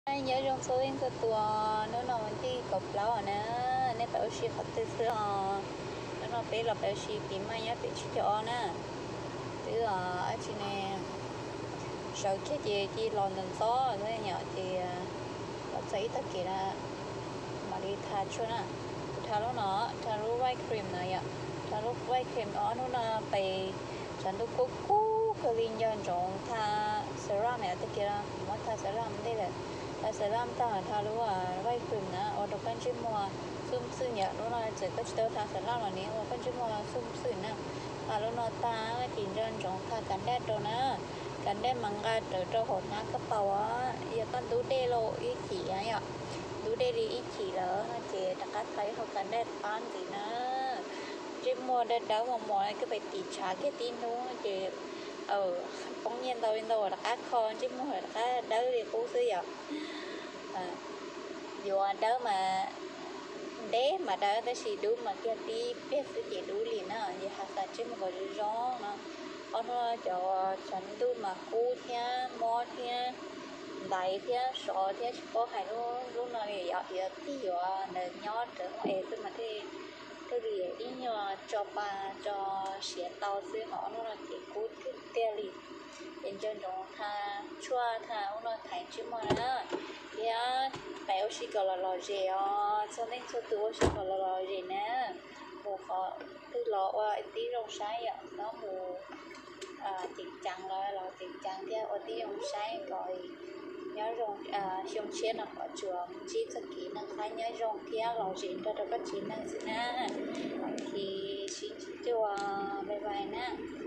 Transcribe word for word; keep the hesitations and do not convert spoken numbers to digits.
Ai nhớ trong số những cái tua nó nó mình đi cột lão à nè nên bảo sĩ phát từ xưa nó nó bé là bảo sĩ kiếm mai nhớ bé chỉ cho nè từ ở trên này sau cái gì chỉ lon đần gió rồi nhỏ thì nó thấy tất cả là mà đi thay cho nè thay lúc nó thay lúc white cream này ạ thay lúc white cream đó nó là bịฉันดูกุ๊กกุ๊กคือลินยันจงทาเซรั่มเนี่ยตะกี้ละมันทาเซรั่มได้เลยทาเซรั่มต่างทารู้ว่าไว้ครีมนะโอ้ดอกกันชิมัวซุ่มซื่อเนี่ยรู้ว่าจะก็จะทาเซรั่มเหล่านี้ว่ากันชิมัวซุ่มซื่อนะทารู้นอตาจีนยันจงทากันแดดตัวนะกันแดดมังกรเจอเจ้าหดนะกระเป๋าอ่ะอย่ากันดูเดโลอีขีอ่ะดูเดลีอีขีแล้วเจตะกัดไทยเขากันแดดปานสินะchỉ mua đến đó mà mua cái phải tỉ trả cái tin đúng không chị ờ bỗng nhiên đâu đâu là cá kho chứ mua là cá đỡ thì cố xứ vậy à dù đỡ mà đế mà đỡ tới xì đủ mà kia đi biết sự chị đủ liền á vậy hạt là chứ mà gọi gió nó ông nó choฉันđủ mà cú theo mua theo đại theo sọ theo có hai lúc lúc nào thì giờ thì tí giờ này nhót trở ngoài cái mà thì cái gì ý nhờ cho bà cho xẻ tàu xứ họ nó là chỉ cút cái tia lì bên trên đó tha chua tha nó thành chứ mà á thì á béo xí gọi là lò dẻ cho nên cho tôi xí gọi là lò dẻ nè một họ từ lò qua tí rong sái ạ nó mù chỉnh chẳng rồi là chỉnh chẳng theo ở tí rong sái gọi nhớ rong à xong chia nó có trường chỉ thực kỹ năng khai nhớ rong theo lò dẻ cho được các chỉ năng gì nè thì chỉ cho bye bye nè.